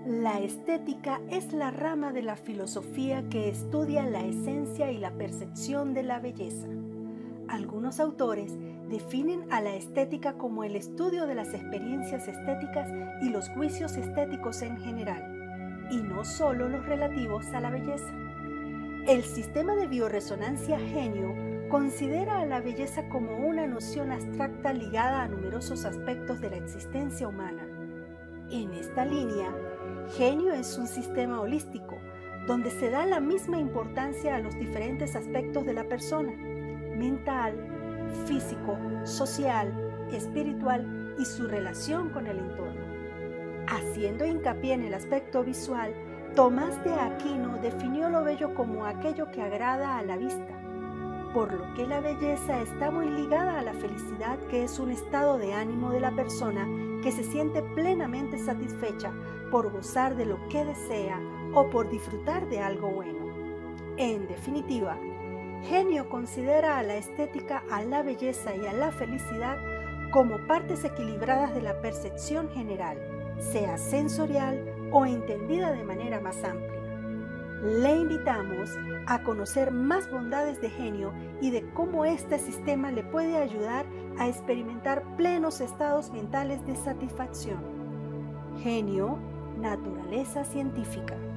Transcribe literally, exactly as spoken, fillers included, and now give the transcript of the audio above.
La estética es la rama de la filosofía que estudia la esencia y la percepción de la belleza. Algunos autores definen a la estética como el estudio de las experiencias estéticas y los juicios estéticos en general, y no solo los relativos a la belleza. El sistema de bioresonancia Genio considera a la belleza como una noción abstracta ligada a numerosos aspectos de la existencia humana. En esta línea, Genio es un sistema holístico, donde se da la misma importancia a los diferentes aspectos de la persona: mental, físico, social, espiritual y su relación con el entorno. Haciendo hincapié en el aspecto visual, Tomás de Aquino definió lo bello como aquello que agrada a la vista, por lo que la belleza está muy ligada a la felicidad, que es un estado de ánimo de la persona que se siente plenamente satisfecha por gozar de lo que desea o por disfrutar de algo bueno. En definitiva, Genio considera a la estética, a la belleza y a la felicidad como partes equilibradas de la percepción general, sea sensorial o entendida de manera más amplia. Le invitamos a conocer más bondades de Genio y de cómo este sistema le puede ayudar a experimentar plenos estados mentales de satisfacción. Genio, naturaleza científica.